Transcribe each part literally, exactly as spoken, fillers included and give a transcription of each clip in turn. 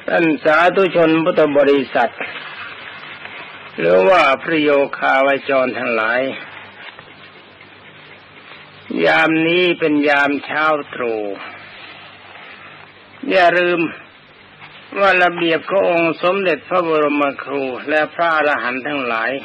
ท่านสาธุชนพุทธบริษัทหรือว่าพระโยคาวจรทั้งหลายยามนี้เป็นยามเช้าตรู่อย่าลืมว่าระเบียบขององค์สมเด็จพระบรมครูและพระอรหันต์ทั้งหลาย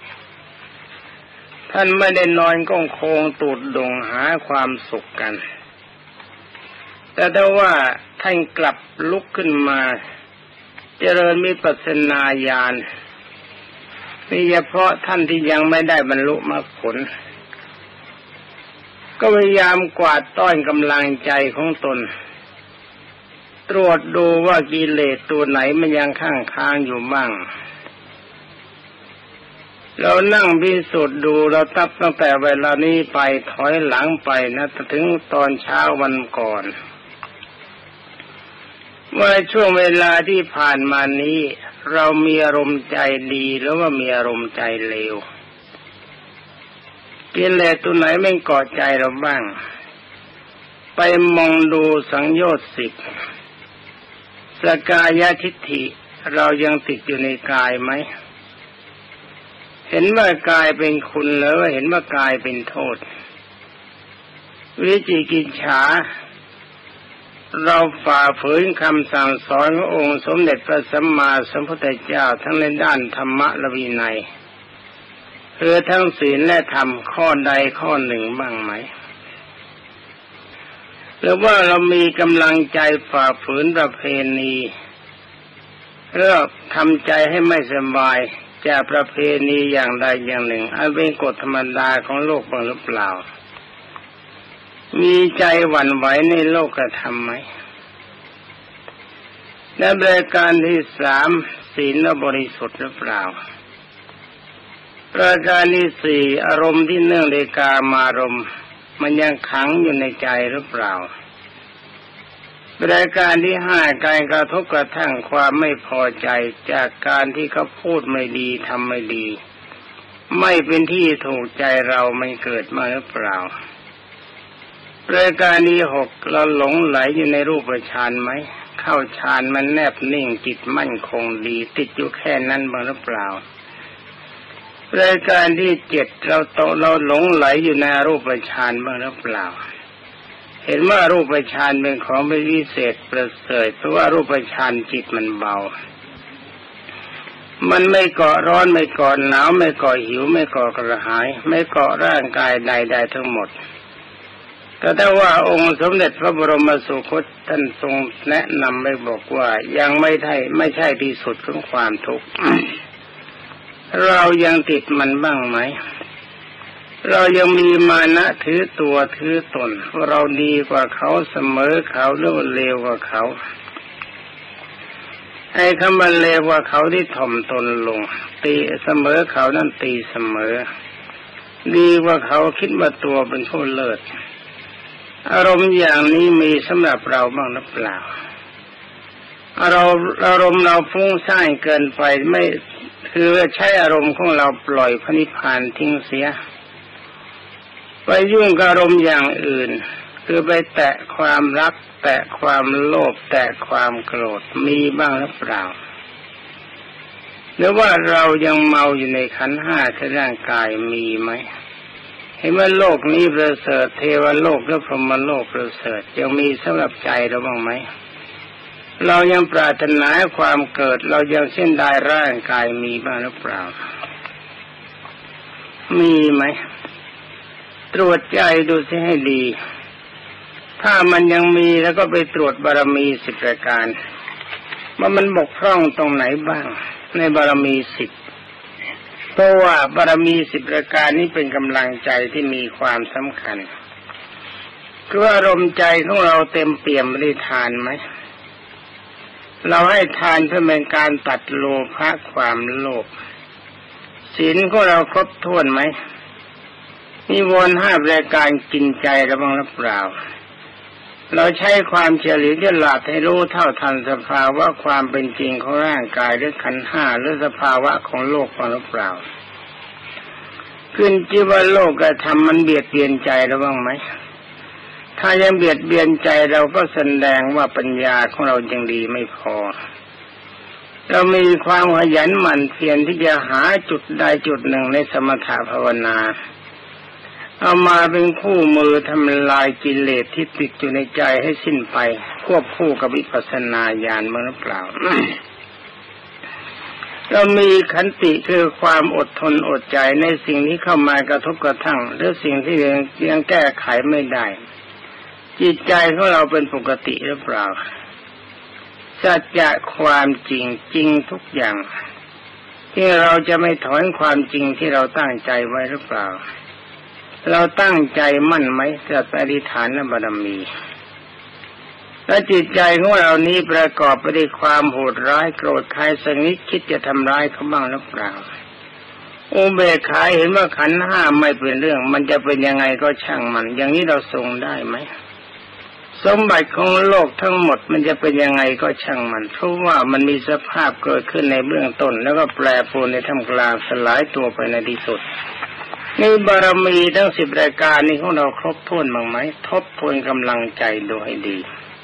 ท่านไม่ได้นอนก้องโคงตูดดงหาความสุขกันแต่ถ้าว่าท่านกลับลุกขึ้นมาเจริญวิปัสสนาญาณนี่เฉพาะท่านที่ยังไม่ได้บรรลุมรรคผลก็พยายามกวาดต้อนกำลังใจของตนตรวจดูว่ากิเลสตัวไหนมันยังข้างค้างอยู่บ้างเรานั่งพิสูจน์ดูเราตับตั้งแต่เวลานี้ไปถอยหลังไปนะถึงตอนเช้าวันก่อนว่าช่วงเวลาที่ผ่านมานี้เรามีอารมณ์ใจดีหรือว่ามีอารมณ์ใจเลวกิเลสตัวไหนไม่เกาะใจเราบ้างไปมองดูสังโยชน์สิบสกายทิฏฐิเรายังติดอยู่ในกายไหมเห็นว่ากายเป็นคุณหรือว่าเห็นว่ากายเป็นโทษวิจิกิจฉาเราฝ่าฝืนคำสั่งสอนขององค์สมเด็จพระสัมมาสัมพุทธเจ้าทั้งในด้านธรรมะและวินัยคือทั้งศีลและธรรมข้อใดข้อหนึ่งบ้างไหมหรือว่าเรามีกำลังใจฝ่าฝืนประเพณีเพื่อทำใจให้ไม่สบายจากประเพณีอย่างใดอย่างหนึ่งอันเป็นกฎธรรมดาของโลกบ้างหรือเปล่ามีใจหวั่นไหวในโลกธรรมไหมและบริการที่สามศีลบริสุทธิ์หรือเปล่าประการที่สี่อารมณ์ที่เนื่องในกามารมณ์มันยังขังอยู่ในใจหรือเปล่าประการที่ห้าการกระทบกระทั่งความไม่พอใจจากการที่เขาพูดไม่ดีทำไม่ดีไม่เป็นที่ถูกใจเรามันเกิดมาหรือเปล่ารายการที่หกเราหลงไหลอยู่ในรูปฌานไหมเข้าฌานมันแนบนิ่งจิตมั่นคงดีติดอยู่แค่นั้นบ้างหรือเปล่ารายการที่เจ็ดเราโตเราหลงไหลอยู่ในรูปฌานบ้างหรือเปล่าเห็นว่ารูปฌานเป็นของไม่วิเศษประเสริฐเพราะว่ารูปฌานจิตมันเบามันไม่เกาะร้อนไม่เกาะหนาวไม่เกาะหิวไม่เกาะกระหายไม่เกาะร่างกายใดๆทั้งหมดแต่ถ้าว่าองค์สมเด็จพระบรมสุคตท่านทรงแนะนำไม่บอกว่ายังไม่ใช่ไม่ใช่ที่สุดของความทุกข์ เรายังติดมันบ้างไหมเรายังมีมานะถือตัวถือตนว่าเราดีกว่าเขาเสมอเขาหรือว่าเลวกว่าเขาไอ้คำว่าเลวกว่าเขาที่ถ่อมตนลงตีเสมอเขานั่นตีเสมอดีกว่าเขาคิดว่าตัวเป็นผู้เลิศอารมณ์อย่างนี้มีสำหรับเราบ้างหรือเปล่าอารมณ์อารมณ์เราฟุ้งซ่านเกินไปไม่คือใช้อารมณ์ของเราปล่อยพระนิพพานทิ้งเสียไปยุ่งกับอารมณ์อย่างอื่นคือไปแตะความรักแตะความโลภแตะความโกรธมีบ้างหรือเปล่าหรือว่าเรายังเมาอยู่ในขันธ์ห้าที่ร่างกายมีไหมเห็นว่าโลกนี้ประเสริฐเทวโลกและพรหมโลกประเสริฐยังมีสำหรับใจเราบ้างไหมเรายังปรารถนาความเกิดเรายังเส้นได้ร่างกายมีบ้างหรือเปล่ามีไหมตรวจใจดูสิให้ดีถ้ามันยังมีแล้วก็ไปตรวจบารมีสิบประการว่ามันบกพร่องตรงไหนบ้างในบารมีสิบเพราะว่าบารมีสิบประการนี้เป็นกำลังใจที่มีความสำคัญคืออารมณ์ใจของเราเต็มเปี่ยมด้วยทานไหมเราให้ทานเพื่อเป็นการตัดโลภะความโลภศีลของเราครบถ้วนไหมนิวรณ์ห้ารายการกินใจเราบ้างหรือเปล่าเราใช้ความเฉลียวฉลาดให้รู้เท่าทันสภาวะความเป็นจริงของร่างกายหรือขันธ์ห้าหรือสภาวะของโลกบ้างหรือเปล่าขึ้นที่ว่าโลกกระทำมันเบียดเบียนใจเราบ้างไหมถ้ายังเบียดเบียนใจเราก็แสดงว่าปัญญาของเรายังดีไม่พอเรามีความขยันหมั่นเพียรที่จะหาจุดใดจุดหนึ่งในสมถะภาวนาเอามาเป็นคู่มือทำลายกิเลสที่ติดอยู่ในใจให้สิ้นไปควบคู่กับวิปัสสนาญาณมั้งหรือเปล่า เรามีขันติคือความอดทนอดใจในสิ่งที่เข้ามากระทบกระทั่งหรือสิ่งที่ยังยังแก้ไขไม่ได้จิตใจของเราเป็นปกติหรือเปล่าสัจจะความจริงจริงทุกอย่างที่เราจะไม่ถอนความจริงที่เราตั้งใจไว้หรือเปล่าเราตั้งใจมั่นไหมจะอธิษฐานบารมีและจิตใจของเรานี้ประกอบไปด้วยความโหดร้ายโกรธใครสักนิดคิดจะทำร้ายเขาบ้างหรือเปล่าอุเบกขาเห็นว่าขันธ์ห้าไม่เป็นเรื่องมันจะเป็นยังไงก็ช่างมันอย่างนี้เราทรงได้ไหมสมบัติของโลกทั้งหมดมันจะเป็นยังไงก็ช่างมันเพราะว่ามันมีสภาพเกิดขึ้นในเบื้องต้นแล้วก็แปรปรวนในท่ามกลางสลายตัวไปในที่สุดนี่บารมีทั้งสิบรายการนี้ของเราครบถ้วนบ้างไหมทบทวนกำลังใจดูให้ดี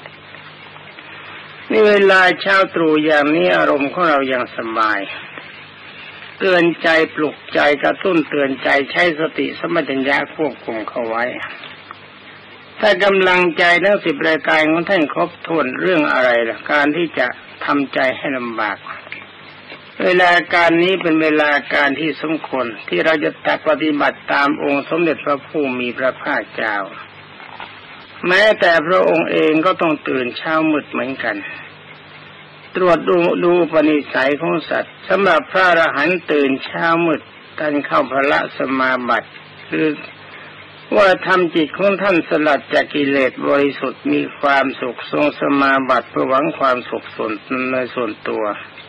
นี่เวลาเช้าตรู่อย่างนี้อารมณ์ของเรายังสบายเตือนใจปลุกใจกระตุ้นเตือนใจใช้สติสมัชัญญะควบคุมเข้าไว้ถ้ากำลังใจทั้งสิบรายการของท่านครบถ้วนเรื่องอะไรล่ะการที่จะทำใจให้ลำบากเวลาการนี้เป็นเวลาการที่สมควรที่เราจะปฏิบัติตามองค์สมเด็จพระผู้มีพระภาคเจ้าแม้แต่พระองค์เองก็ต้องตื่นเช้ามืดเหมือนกันตรวจดูดูปณิสัยของสัตว์สำหรับพระอรหันต์ตื่นเช้ามืดท่านเข้าพละสมาบัติคือว่าทำจิตของท่านสลัดจากกิเลสบริสุทธิ์มีความสุขทรงสมาบัติเพื่อหวังความสุขส่วนในส่วนตัว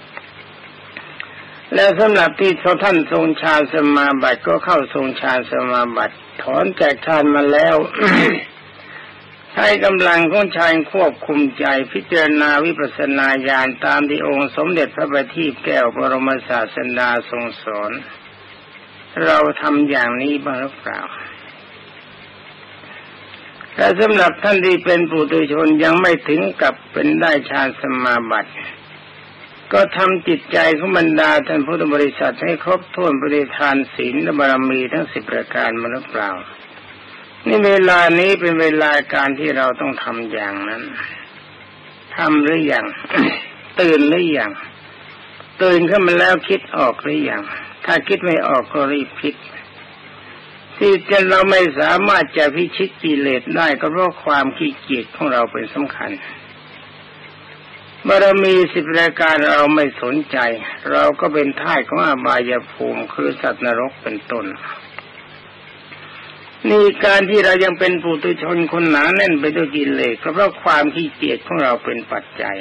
และสำหรับที่ท่านทรงฌานสมาบัติก็เข้าทรงฌานสมาบัติถอนจากฌานมาแล้ว ใช้กำลังของฌานควบคุมใจพิจารณาวิปัสสนาญาณตามที่องค์สมเด็จพระบัณฑิตแก้วบรมศาสดาทรงสอนเราทำอย่างนี้บ้างหรือเปล่าแต่สำหรับท่านที่เป็นปุถุชนยังไม่ถึงกับเป็นได้ฌานสมาบัติก็ทำจิตใจของบรรดาท่านพุทธบริษัทให้ครบถ้วนปฏิทานศีลและบารมีทั้งสิบประการมาหรือเปล่านี่เวลานี้เป็นเวลาการที่เราต้องทำอย่างนั้นทำหรือยัง ตื่นหรือยังตื่นขึ้นมาแล้วคิดออกหรือยังถ้าคิดไม่ออกก็รีบคิดที่จะเราไม่สามารถจะพิชิตกิเลสได้ก็เพราะความขี้เกียจของเราเป็นสำคัญบารมีสิบรายการเราไม่สนใจเราก็เป็นทาสของอบายภูมิคือสัตว์นรกเป็นต้นนี่การที่เรายังเป็นปุถุชนคนหนาแน่นไปด้วยกิเลสก็เพราะความขี้เกียจของเราเป็นปัจจัย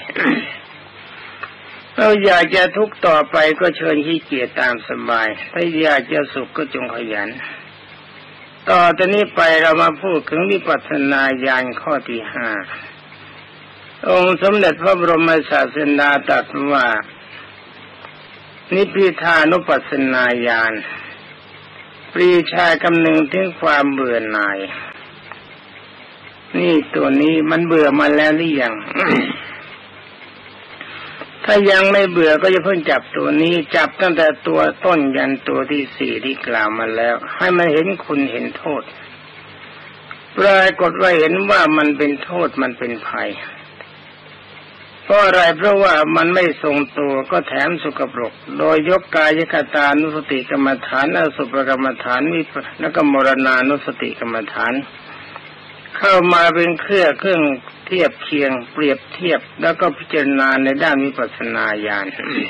เราอยากจะทุกข์ต่อไปก็เชิญขี้เกียจตามสบายถ้าอยากจะสุขก็จงขยันต่อจากนี้ไปเรามาพูดถึงวิปัสสนาญาณข้อที่ห้าองค์สมเด็จพระบรมศาสดาตรัสว่านิพพิทานุปัสสนาญาณปรีชากำนึงถึงความเบื่อหน่ายนี่ตัวนี้มันเบื่อมาแล้วหรือยัง ถ้ายังไม่เบื่อก็จะเพิ่งจับตัวนี้จับตั้งแต่ตัวต้นยันตัวที่สี่ที่กล่าวมาแล้วให้มันเห็นคุณเห็นโทษปรากฏว่าเห็นว่ามันเป็นโทษมันเป็นภัยเพราะอะไรเพราะว่ามันไม่ทรงตัวก็แถมสกปรกโดยยกกายคตานุสติกรรมฐานอสุภกรรมฐานวิปัสสนากมรณานุสติกรรมฐานเข้ามาเป็นเครื่องเครื่องเทียบเคียงเปรียบเทียบแล้วก็พิจารณาในด้านวิปัสสนาญาณ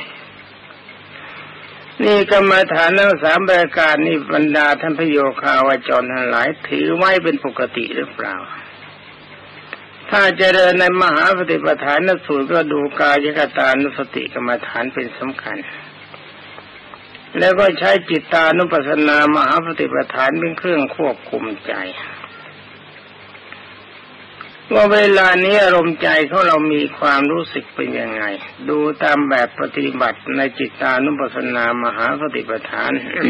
นี่กรรมฐานทั้งสามประการนี้บรรดาท่านพโยคาวาจรทั้งหลายถือไว้เป็นปกติหรือเปล่าถ้าเจริญในมหาปฏิปทานสูตรก็ดูกายคตานุสติกรรมฐานเป็นสำคัญแล้วก็ใช้จิตตานุปัสสนามหาปฏิปทานเป็นเครื่องควบคุมใจว่าเวลานี้อารมณ์ใจของเรามีความรู้สึกเป็นยังไงดูตามแบบปฏิบัติในจิตตานุปัสสนามหาปฏิปทาน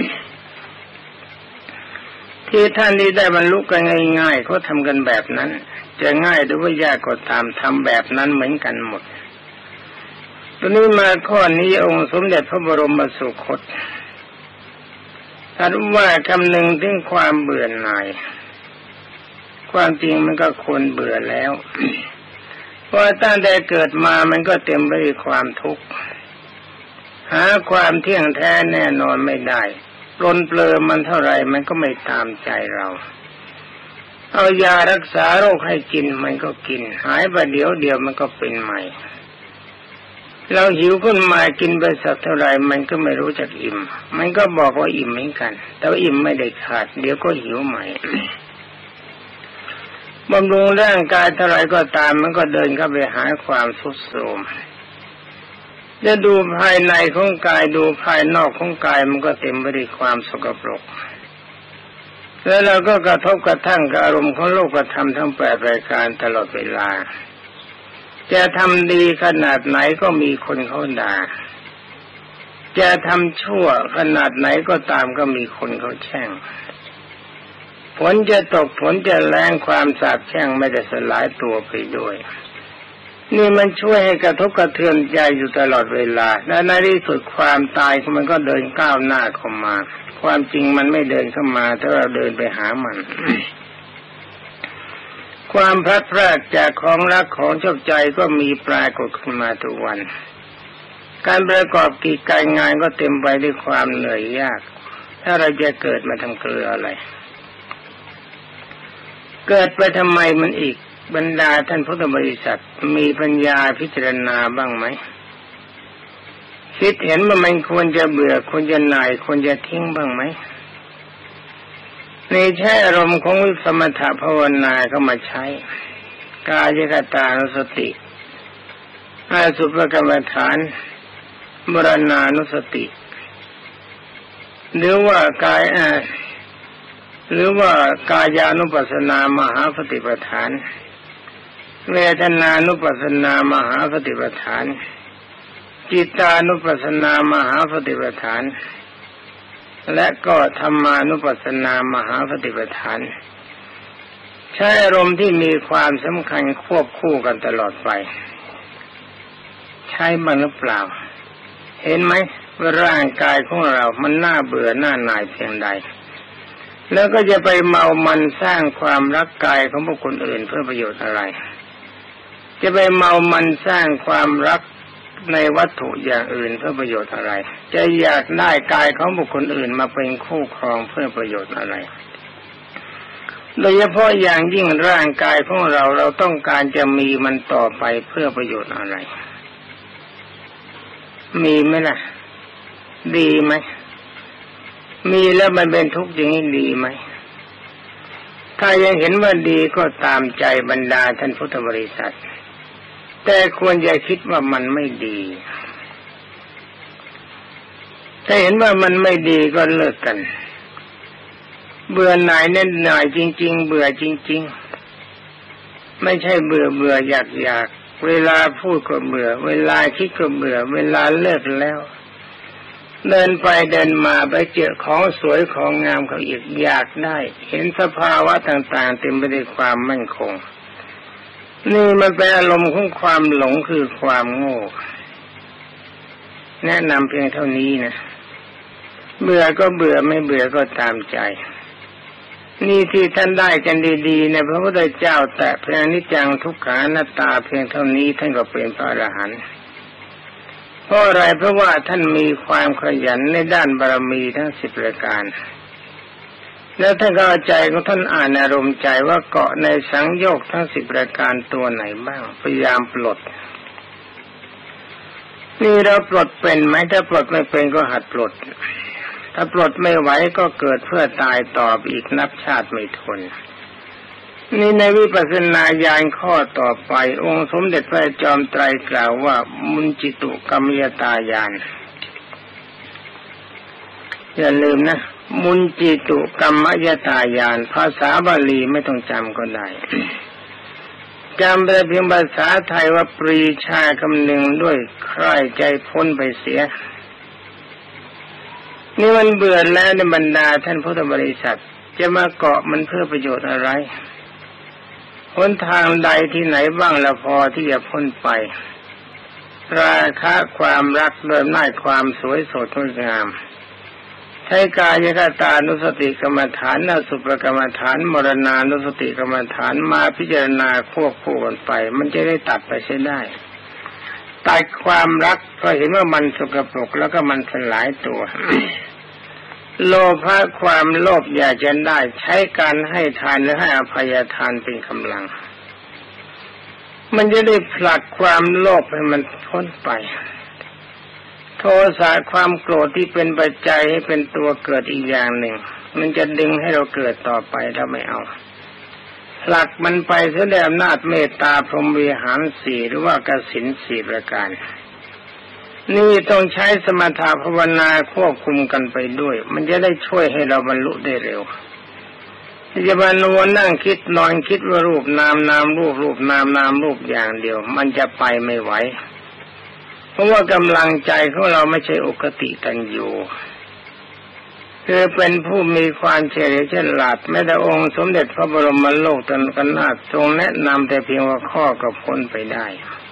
ที่ท่านที่ได้บรรลุกันง่ายๆเขาทำกันแบบนั้นจะง่ายหรือว่ายากก็ตามทำแบบนั้นเหมือนกันหมดตอนนี้มาข้อนี้องค์สมเด็จพระบรมสุคตท่านว่าคำหนึ่งถึงความเบื่อหน่ายความจริงมันก็ควรเบื่อแล้วเพราะตั้งแต่เกิดมามันก็เต็มไปด้วยความทุกข์หาความเที่ยงแท้แน่นอนไม่ได้ปลนเปลือมันเท่าไรมันก็ไม่ตามใจเราเอายารักษาโรคให้กินมันก็กินหายไปเดี๋ยวเดียวมันก็เป็นใหม่เราหิวขึ้นมากินไปสักเท่าไรมันก็ไม่รู้จักอิ่มมันก็บอกว่าอิ่มเหมือนกันแต่ว่าอิ่มไม่ได้ขาดเดี๋ยวก็หิวใหม่บำรุงร่างกายเท่าไรก็ตามมันก็เดินเข้าไปหาความทรุดโทรมจะดูภายในของกายดูภายนอกของกายมันก็เต็มไปด้วยความสกปรกแล้วเราก็กระทบกระทั่งกับอารมณ์ของโลกธรรมทั้งแปดรายการตลอดเวลาจะทำดีขนาดไหนก็มีคนเขาด่าจะทำชั่วขนาดไหนก็ตามก็มีคนเขาแช่งฝนจะตกฝนจะแรงความสาปแช่งไม่ได้สลายตัวไปด้วยนี่มันช่วยให้กระทบกระเทือนใจอยู่ตลอดเวลาและในที่สุดความตายมันก็เดินก้าวหน้าเข้ามาความจริงมันไม่เดินเข้ามาถ้าเราเดินไปหามัน ความพลัดพรากจากของรักของชอบใจก็มีปรากฏขึ้นมาทุกวันการประกอบกิจการงานก็เต็มไปด้วยความเหนื่อยยากถ้าเราจะเกิดมาทำเกลืออะไรเกิดไปทำไมมันอีกบรรดาท่านพุทธบริษัทมีปัญญาพิจารณาบ้างไหมคิดเห็นว่ามันควรจะเบื่อควรจะหน่ายควรจะทิ้งบ้างไหมในใช้อารมณ์ของวิสมถภาวนาเข้ามาใช้กายคตานุสติอาสุภกรรมฐานมรณานุสติหรือว่ากายหรือว่ากายานุปัสสนามหาปฏิปทานเวทนานุปัสสนามหาปฏิปทานจิตานุปัสสนามหาปฏิปทานและก็ธรรมานุปัสสนามหาปฏิปทานใช้อารมณ์ที่มีความสำคัญควบคู่กันตลอดไปใช้บ้างหรือเปล่าเห็นไหมว่าร่างกายของเรามันน่าเบื่อน่าหน่ายเพียงใดแล้วก็จะไปเมามันสร้างความรักกายของบุคคลอื่นเพื่อประโยชน์อะไรจะไปเมามันสร้างความรักในวัตถุอย่างอื่นเพื่อประโยชน์อะไรจะอยากได้กายของบุคคลอื่นมาเป็นคู่ครองเพื่อประโยชน์อะไรโดยเฉพาะอย่างยิ่งร่างกายของเราเราต้องการจะมีมันต่อไปเพื่อประโยชน์อะไรมีไหมล่ะดีไหมมีแล้วมันเป็นทุกข์อย่างนี้ดีไหมถ้ายังเห็นว่าดีก็ตามใจบรรดาท่านพุทธบริษัทแต่ควรจะคิดว่ามันไม่ดีถ้าเห็นว่ามันไม่ดีก็เลิกกันเบื่อหน่ายแน่นหน่ายจริงๆเบื่อจริงๆไม่ใช่เบื่อเบื่ออยากอยากเวลาพูดก็เบื่อเวลาคิดก็เบื่อเวลาเลิกแล้วเดินไปเดินมาไปเจอของสวยของงามเขาอีกอยากได้เห็นสภาวะต่างๆเต็มไปด้วยความมั่นคงนี่มันเป็นอารมณ์ของความหลงคือความโง่แนะนำเพียงเท่านี้นะเบื่อก็เบื่อไม่เบื่อก็ตามใจนี่ที่ท่านได้กันดีๆนะพระพุทธเจ้าแต่เพียงนิจจังทุกขังอนัตตาเพียงเท่านี้ท่านก็เป็นพระอรหันต์เพราะอะไรเพราะว่าท่านมีความขยันในด้านบารมีทั้งสิบประการแล้วท่านก็เอาใจของท่านอ่านอารมณ์ใจว่าเกาะในสังโยชน์ทั้งสิบประการตัวไหนบ้างพยายามปลดนี่เราปลดเป็นไหมถ้าปลดไม่เป็นก็หัดปลดถ้าปลดไม่ไหวก็เกิดเพื่อตายต่ออีกนับชาติไม่ทนนี่ในวิปัสสนาญาณข้อต่อไปองค์สมเด็จพระจอมไตรกล่าวว่ามุนจิตุกรรมยตาญาณอย่าลืมนะมุนจิตุกรรมยตาญาณภาษาบาลีไม่ต้องจำก็ได้จำไปเพียงภาษาไทยว่าปรีชาคำหนึ่งด้วยใคร่ใจพ้นไปเสียนี่มันเบื่อแล้วในบรรดาท่านพุทธบริษัทจะมาเกาะมันเพื่อประโยชน์อะไรหนทางใดที่ไหนบ้างละพอที่จะพ้นไปราคะความรักโดยหน้าความสวยสดงดงามใช้กายคตานุสติกรรมฐานอสุภกรรมฐานมรณานุสติกรรมฐานมาพิจารณาควบคู่กันไปมันจะได้ตัดไปใช้ได้ตัดความรักก็เห็นว่ามันสกปรกแล้วก็มันสลายตัว โลภะความโลภอยากจะได้ใช้การให้ทานหรือให้อภัยทานเป็นกำลังมันจะได้ผลักความโลภให้มันพ้นไปโทสะความโกรธที่เป็นปัจจัยให้เป็นตัวเกิดอีกอย่างหนึ่งมันจะดึงให้เราเกิดต่อไปเราไม่เอาผลักมันไปเสียด้วยอำนาจเมตตาพรหมวิหารสี่หรือว่ากสิณสี่ประการนี่ต้องใช้สมถะภาวนาควบคุมกันไปด้วยมันจะได้ช่วยให้เราบรรลุได้เร็วจะมานอนนั่งคิดนอนคิดว่ารูปนามนามรูปรูปนามนามรูปอย่างเดียวมันจะไปไม่ไหวเพราะว่ากำลังใจของเราไม่ใช่อุคติตันยูคือเป็นผู้มีความเฉลียวฉลาดแม้แต่องค์สมเด็จพระบรมโลกตกนาถทรงแนะนำแต่เพียงว่าข้อก็พ้นไปได้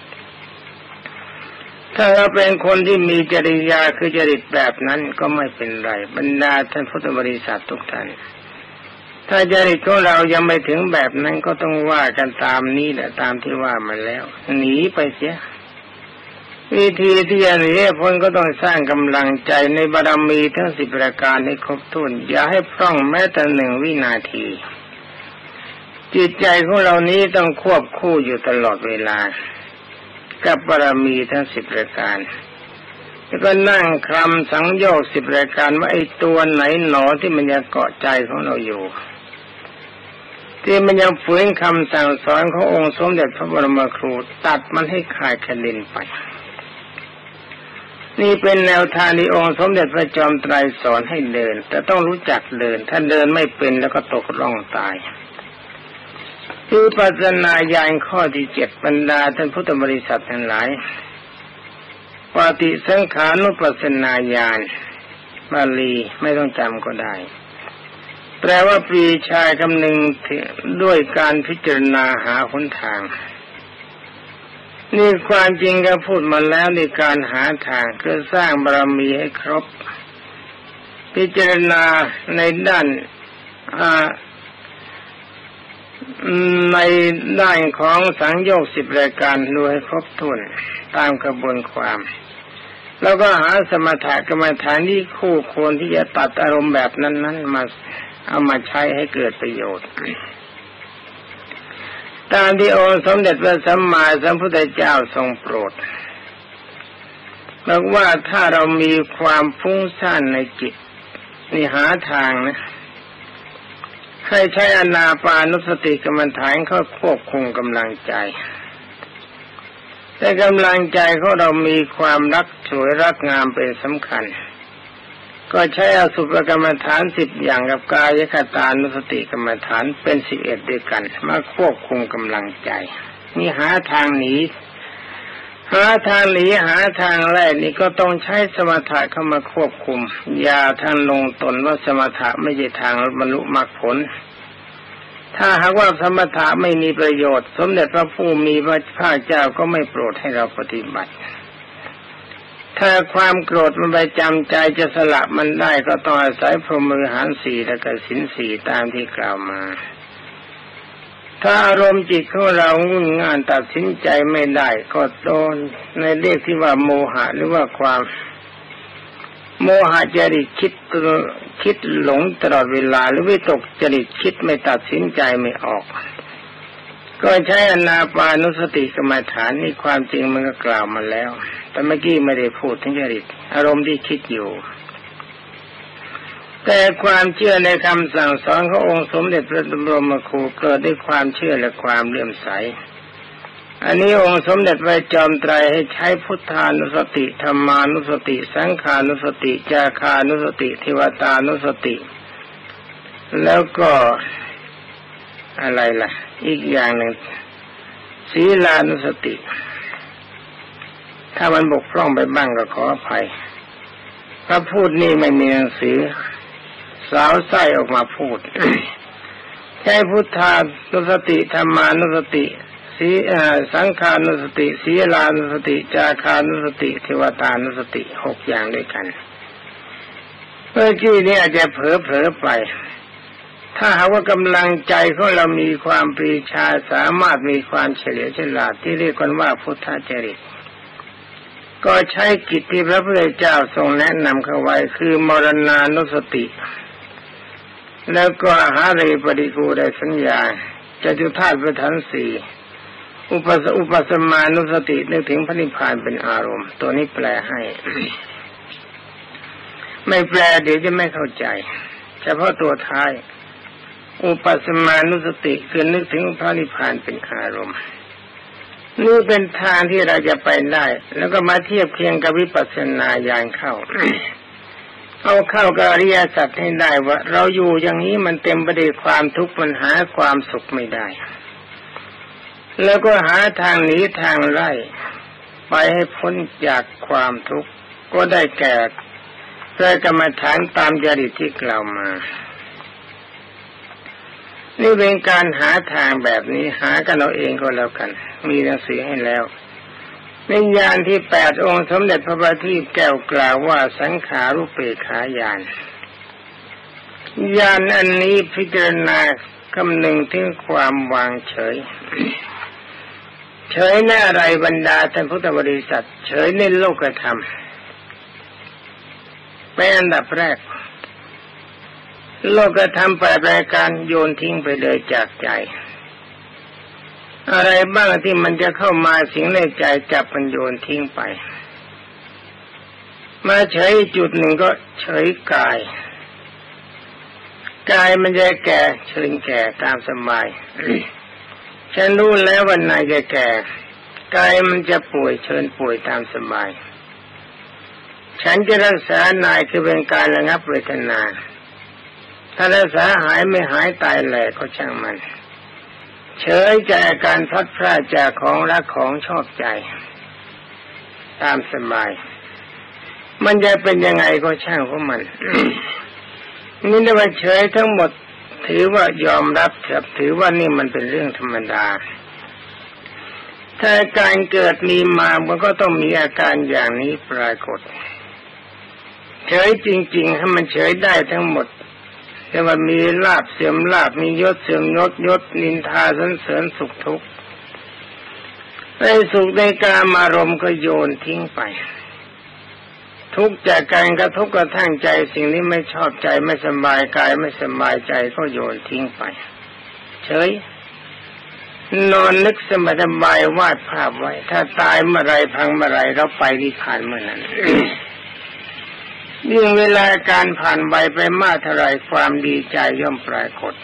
ถ้าเราเป็นคนที่มีจริยาคือจริตแบบนั้นก็ไม่เป็นไรบรรดาท่านพุทธบริษัททุกท่านถ้าจริตของเรายังไม่ถึงแบบนั้นก็ต้องว่ากันตามนี้แหละตามที่ว่ามาแล้วหนีไปเสียวิธีที่จะหนีพ้นก็ต้องสร้างกำลังใจในบารมีทั้งสิบประการให้ครบถ้วนอย่าให้พร่องแม้แต่หนึ่งวินาทีจิตใจของเรานี้ต้องควบคู่อยู่ตลอดเวลากับบารมีทั้งสิบประการแล้วก็นั่งคลำสังโยชน์สิบประการว่าไอ้ตัวไหนหนอที่มันยังเกาะใจของเราอยู่ที่มันยังฝืนคำสั่งสอนขององค์สมเด็จพระบรมครูตัดมันให้ขาดกระเด็นไปนี่เป็นแนวทางที่องค์สมเด็จพระจอมไตรสอนให้เดินแต่ต้องรู้จักเดินถ้าเดินไม่เป็นแล้วก็ตกร่องตายคือปัจนาญาณข้อที่เจ็ดบรรดาท่านพุทธบริษัททั้งหลายปฏิสังขานุปัสสนาญาณบาลีไม่ต้องจำก็ได้แปลว่าปรีชาคำนึงด้วยการพิจารณาหาหนทางนี่ความจริงก็พูดมาแล้วในการหาทางคือสร้างบารมีให้ครบพิจารณาในด้านในด้านของสังโยชน์สิบรายการดูให้ครบถ้วนตามกระบวนความแล้วก็หาสมถะกรรมฐานที่คู่ควรที่จะตัดอารมณ์แบบนั้นๆมาเอามาใช้ให้เกิดประโยชน์ตามที่องค์สมเด็จพระสัมมาสัมพุทธเจ้าทรงโปรดบอกว่าถ้าเรามีความฟุ้งซ่านในจิตนี่หาทางนะให้ใช้อานาปานุสติกรรมฐานเข้าควบคุมกำลังใจแต่กำลังใจของเรามีความรักสวยรักงามเป็นสำคัญก็ใช้อสุภกรรมฐานสิบอย่างกับกายคตานุสติกรรมฐานเป็นสิบเอ็ดด้วยกันมาควบคุมกำลังใจนี่หาทางหนีหาทางหนีหาทางแรกนี่ก็ต้องใช้สมถะเข้ามาควบคุมอย่าทางลงตนว่าสมถะไม่ใช่ทางบรรลุมรรคผลถ้าหากว่าสมถะไม่มีประโยชน์สมเด็จพระผู้มีพระภาคเจ้าก็ไม่โปรดให้เราปฏิบัติถ้าความโกรธมันไปจำใจจะสละมันได้ก็ต้องอาศัยพรหมวิหารสี่และก็ศีลสี่ตามที่กล่าวมาถ้าอารมณ์จิตของเรางุ่นง่านตัดสินใจไม่ได้ก็โดนในเรียกที่ว่าโมหะหรือว่าความโมหะจริตคิดคิดหลงตลอดเวลาหรือวิตกจริตคิดไม่ตัดสินใจไม่ออกก็ใช้อานาปานุสติกรรมฐานนี่ความจริงมันก็กล่าวมาแล้วแต่เมื่อกี้ไม่ได้พูดถึงจริตอารมณ์ที่คิดอยู่แต่ความเชื่อในคำสั่งสอนขององค์สมเด็จพระบรมครูเกิดด้วยความเชื่อและความเลื่อมใสอันนี้องค์สมเด็จพระจอมไตรให้ใช้พุทธานุสติธรรมานุสติสังขานุสติจาคานุสติเทวตานุสติแล้วก็อะไรล่ะอีกอย่างหนึ่งศีลานุสติถ้ามันบกพร่องไปบ้างก็ขออภัยถ้าพูดนี่ไม่มีหนังสือสาวไส้ออกมาพูด ใช้พุทธานุสติธรรมานุสติสีสังขานุสติสีลานุสติจาคานุสติเทวตานุสติหกอย่างด้วยกันเมื่อกี้นี้อาจจะเผลอเผลอไปถ้าหากว่ากำลังใจของเรามีความปรีชาสามารถมีความเฉลียวฉลาดที่เรียกกันว่าพุทธจริตก็ใช้กิจที่พระพุทธเจ้าทรงแนะนำเข้าไว้คือมรณานุสติแล้วก็หาเรปฏิกูลสัญญาจตุธาตุประธานสี่อุปสอุปสมานุสตินึกถึงพระนิพพานเป็นอารมณ์ตัวนี้แปลให้ ไม่แปลเดี๋ยวจะไม่เข้าใจเฉพาะตัวท้ายอุปสมานุสติคือนึกถึงพระนิพพานเป็นอารมณ์นี่เป็นทางที่เราจะไปได้แล้วก็มาเทียบเคียงกับวิปัสสนาญาณเข้า เอาเข้ากับอริยสัจให้ได้ว่าเราอยู่อย่างนี้มันเต็มไปด้วยความทุกข์มันหาความสุขไม่ได้แล้วก็หาทางหนีทางไล่ไปให้พ้นจากความทุกข์ก็ได้แก่พระกรรมฐานตามจริตที่กล่าวมานี่เป็นการหาทางแบบนี้หากันเอาเองก็แล้วกันมีหนังสือให้แล้วในญาณที่แปดองค์สมเด็จพระบัณฑิตแก้วกล่าวว่าสังขารุปเปกขาญาณญาณอันนี้พิจารณาคำนึงถึงความวางเฉยเฉยในอะไรบรรดาท่านพุทธบริษัทเฉยในโลกธรรมเป็นอันดับแรกโลกธรรมแปดรายการโยนทิ้งไปเลยจากใจอะไรบ้างที่มันจะเข้ามาสิงในใจจับมันโยนทิ้งไปมาเฉยจุดหนึ่งก็เฉยกายกายมันจะแก่เชิญแก่ตามสบาย ฉันรู้แล้ววันไหนจะแก่กายมันจะป่วยเชิญป่วยตามสบายฉันจะรักษานายคือเป็นการระงับเวทนาถ้ารักษาหายไม่หายตายแหลกก็ช่างมันเฉยใจอาการพลัดพรากจากของรักของชอบใจตามสบายมันจะเป็นยังไงก็ช่างของมัน นี่ได้ว่าเฉยทั้งหมดถือว่ายอมรับเถอะถือว่านี่มันเป็นเรื่องธรรมดาถ้าการเกิดมีมามันก็ต้องมีอาการอย่างนี้ปรากฏเฉยจริงๆให้มันเฉยได้ทั้งหมดแต่ว่ามีลาภเสื่อมลาภมียศเสื่อมยศยศนินทาสรรเสริญสุขทุกข์ในสุขในกามอารมณ์ก็โยนทิ้งไปทุกข์จากการกระทบกระทั่งใจสิ่งนี้ไม่ชอบใจไม่สบายกายไม่สบายใจก็โยนทิ้งไปเฉยนอนนึกสบายสบายวาดภาพไว้ถ้าตายเมื่อไรพังเมื่อไรเราไปนิพพานเมื่อนั้น ยิ่งเวลาการผ่านไปไปมากเท่าไรความดีใจย่อมปรากฏ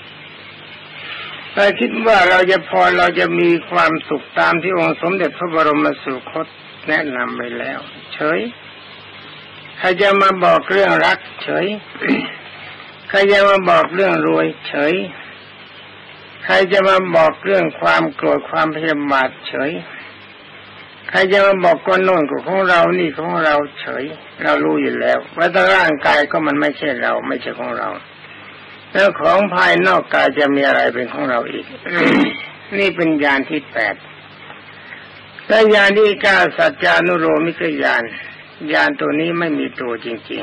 ถ้าคิดว่าเราจะพอเราจะมีความสุขตามที่องค์สมเด็จพระบรมสุคตแนะนำไปแล้วเฉยใครจะมาบอกเรื่องรักเฉย ใครจะมาบอกเรื่องรวยเฉยใครจะมาบอกเรื่องความโกรธความพยาบาทเฉยใครจะมาบอกก้อนโน่นของเรานี่ของเราเฉยเรารู้อยู่แล้วว่าแต่ร่างกายก็มันไม่ใช่เราไม่ใช่ของเราแล้วของภายนอกกายจะมีอะไรเป็นของเราอีก นี่เป็นญาณที่แปดและญาณที่เก้าสัจจานุโลมิกญาณญาณตัวนี้ไม่มีตัวจริง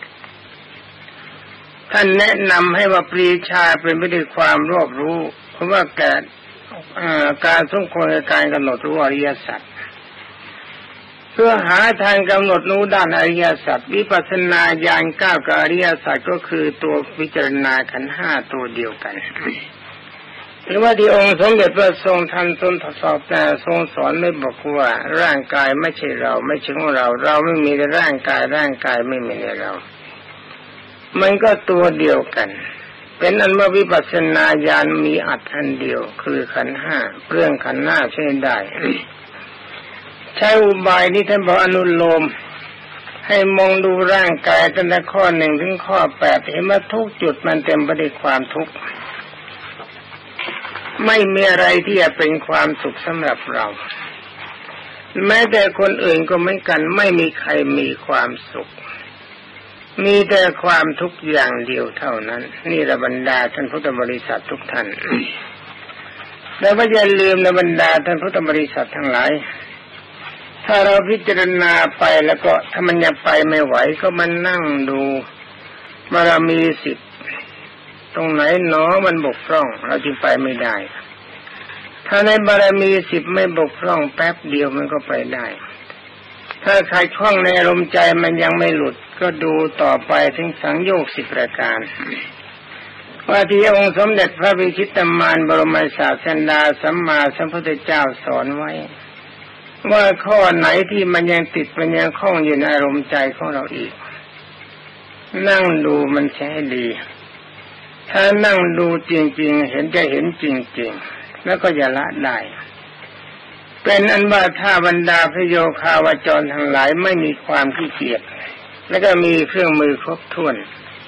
ๆท่านแนะนำให้ว่าปรีชาเป็นไปด้วยความรอบรู้เพราะว่าแก่การสมควรในการกำหนดรู้อริยสัจเพื่อหาทางกำหนดรู้ด้านอริยสัจวิปัสสนาญาณเก้ากับอริยสัจก็คือตัวพิจารณาขันธ์ห้าตัวเดียวกันหรือว่าที่องค์สมเด็จพระทรงทันทรงทดสอบแต่ทรงสอนไม่บอกว่าร่างกายไม่ใช่เราไม่ใช่ของเราเราไม่มีในร่างกายร่างกายไม่มีในเรามันก็ตัวเดียวกันเป็นอันว่าวิปัสสนาญาณมีอัตถ์อันเดียวคือขันธ์ห้าเรื่องขันธ์ห้าใช้ได้ใช้อุบายนี้ท่านบอกอนุโลมให้มองดูร่างกายตั้งแต่ข้อหนึ่งถึงข้อแปดเห็นว่าทุกจุดมันเต็มไปด้วยความทุกข์ไม่มีอะไรที่จะเป็นความสุขสำหรับเราแม้แต่คนอื่นก็เหมือนกันไม่มีใครมีความสุขมีแต่ความทุกข์อย่างเดียวเท่านั้นนี่ระบรรดาท่านพุทธบริษัททุกท่านแล้วก็อย่าลืมในบรรดาท่านพุทธบริษัททั้งหลายถ้าเราพิจารณาไปแล้วก็ถ้ามันยังไปไม่ไหวก็มานั่งดูบารมีสิบตรงไหนหนอมันบกพร่องเราจึงไปไม่ได้ถ้าในบารมีสิบไม่บกพร่องแป๊บเดียวมันก็ไปได้ถ้าใครคล่องในอารมณ์ใจมันยังไม่หลุดก็ดูต่อไปถึงสังโยชน์สิบประการว่าที่องค์สมเด็จพระวิชิตมารบรมศาสดาสัมมาสัมพุทธเจ้าสอนไว้ว่าข้อไหนที่มันยังติดมันยังคล้องอยู่ในอารมณ์ใจของเราอีกนั่งดูมันใช้ดีถ้านั่งดูจริงๆเห็นจะเห็นจริงๆแล้วก็อย่าละได้เป็นอันว่าถ้าบรรดาพระโยคาวจรทั้งหลายไม่มีความขี้เกียจแล้วก็มีเครื่องมือครบถ้วน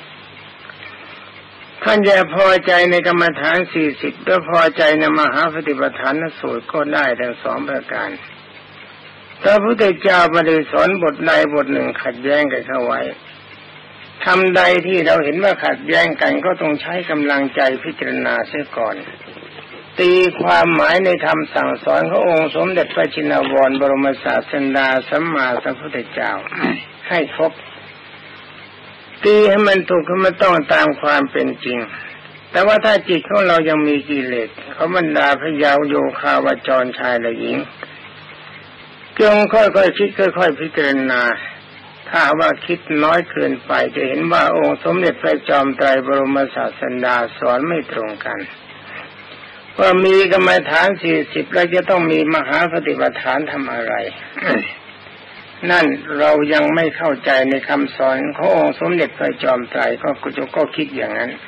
ท่านจะพอใจในกรรมฐานสี่สิบหรือพอใจในมหาปฏิปทานสูตรก็ได้ทั้งสองประการพระพุทธเจ้าไม่ได้สอนบทใดบทหนึ่งขัดแย้งกันเข้าไว้ทำใดที่เราเห็นว่าขัดแย้งกันก็ต้องใช้กำลังใจพิจารณาเสียก่อนตีความหมายในธรรมสั่งสอนขององค์สมเด็จพระชินวรบรมศาสดาสัมมาสัมพุทธเจ้าให้ครบตีให้มันถูกให้มันต้องตามความเป็นจริงแต่ว่าถ้าจิตของเรายังมีกิเลสเขาบรรดาพระยาวโยคาวจรชายและหญิงจงค่อยๆคิดค่อยๆพิจารณาถ้าว่าคิดน้อยเกินไปจะเห็นว่าองค์สมเด็จพระจอมไตรบรมศาสดาสอนไม่ตรงกันว่ามีกรรมฐานสี่สิบแล้วจะต้องมีมหาปฏิปทานทำอะไร นั่นเรายังไม่เข้าใจในคำสอนขององค์สมเด็จพระจอมไตรก็จะก็คิดอย่างนั้น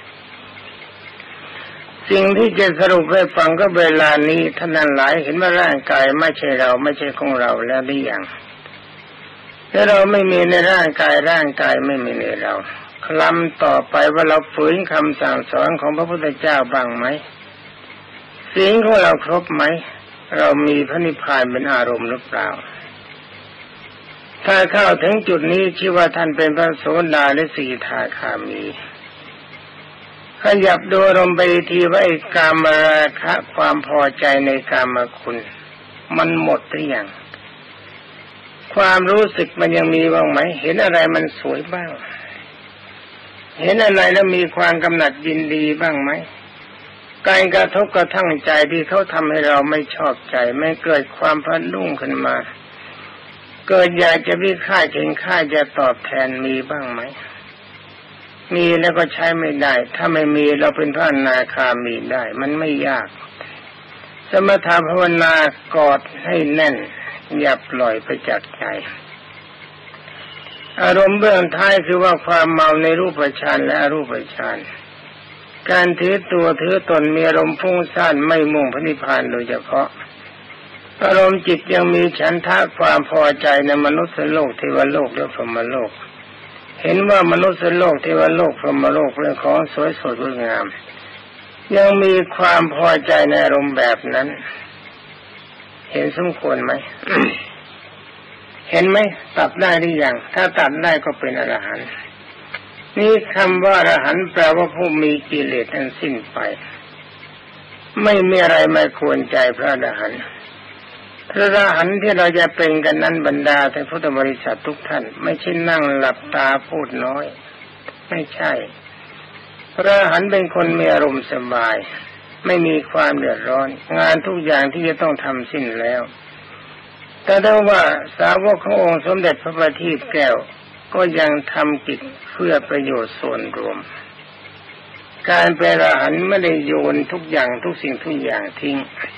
สิ่งที่จะสรุปให้ฟังก็เวลานี้ท่านนั้นหลายเห็นว่าร่างกายไม่ใช่เราไม่ใช่ของเราแล้วหรือยังถ้าเราไม่มีในร่างกายร่างกายไม่มีในเราคลำต่อไปว่าเราฝืนคำสั่งสอนของพระพุทธเจ้าบ้างไหมศีลของเราครบไหมเรามีพระนิพพานเป็นอารมณ์หรือเปล่าถ้าเข้าถึงจุดนี้ชื่อว่าท่านเป็นพระโสดาหรือสีทาคามีขยับดูอารมณ์ไปทีว่าไอ้กามราคะความพอใจในกามคุณมันหมดหรือยังความรู้สึกมันยังมีบ้างไหมเห็นอะไรมันสวยบ้างเห็นอะไรแล้วมีความกำหนัดยินดีบ้างไหมการกระทบกระทั่งใจที่เขาทำให้เราไม่ชอบใจไม่เกิดความพะดุ้งขึ้นมาเกิดอยากจะวิฆาตเข็นฆ่าจะตอบแทนมีบ้างไหมมีแล้วก็ใช้ไม่ได้ถ้าไม่มีเราเป็นพระอนาคามีได้มันไม่ยากสมถะภาวนากอดให้แน่นอย่าปล่อยไปจากใจอารมณ์เบื้องท้ายคือว่าความเมาในรูปฌานและอรูปฌานการถือตัวถือตนมีอารมณ์ฟุ้งซ่านไม่มุ่งพระนิพพานโดยเฉพาะอารมณ์จิตยังมีฉันทะความพอใจในมนุษย์โลกเทวโลกและพรหมโลกเห็นว่ามนุษย์โลกเทวโลกพรหมโลกเป็นของสวยสดงดงามยังมีความพอใจในอารมณ์แบบนั้นเห็นสมควรไหม เห็นไหมตัดได้หรือยังถ้าตัดได้ก็เป็นอรหันต์นี่คำว่าอรหันต์แปลว่าผู้มีกิเลสทั้งสิ้นไปไม่มีอะไรไม่ควรใจพระอรหันต์พระอรหันต์ที่เราจะเป็นกันนั้นบรรดาท่านพุทธบริษัททุกท่านไม่ใช่นั่งหลับตาพูดน้อยไม่ใช่พระอรหันต์เป็นคนมีอารมณ์สบายไม่มีความเดือดร้อนงานทุกอย่างที่จะต้องทำสิ้นแล้วแต่ถ้าว่าสาวกขององค์สมเด็จพระบัณฑิตแก้วก็ยังทำกิจเพื่อประโยชน์ส่วนรวมการเป็นอรหันต์ไม่ได้โยนทุกอย่างทุกสิ่งทุกอย่างทิ้ง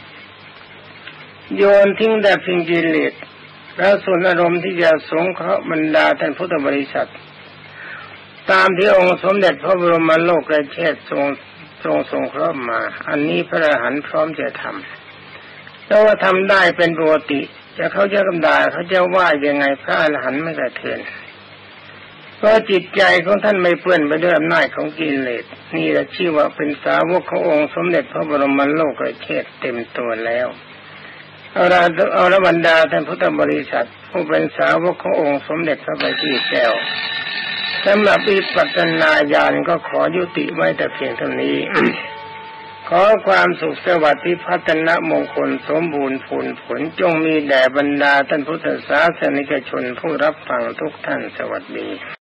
โยนทิ้งแต่เพียงกิเลสแล้วส่วนอารมณ์ที่จะสงเคราะห์บรรดาท่านพุทธบริษัทตามที่องค์สมเด็จพระบรมโลกเชษฐ์ทรงทรงสงเคราะห์มาอันนี้พระอรหันต์พร้อมจะทำแล้วว่าทำได้เป็นปกติจะเขาจะกำดาเขาจะว่ายังไงพระอรหันต์ไม่กระเทือนเพราะจิตใจของท่านไม่เปื้อนไปด้วยอำนาจของกิเลสนี่แหละชื่อว่าเป็นสาวกขององค์สมเด็จพระบรมโลกเชษฐ์เต็มตัวแล้วเอาละเอาละบรรดาท่านพุทธบริษัทผู้เป็นสาวกขององค์สมเด็จพระบัณฑิตแก้วสำหรับวิปัสสนาญาณก็ขอยุติไว้แต่เพียงเท่านี้ขอความสุขสวัสดิ์พัฒนมงคลสมบูรณ์ผลผลจงมีแด่บรรดาท่านพุทธศาสนิกชนผู้รับฟังทุกท่านสวัสดี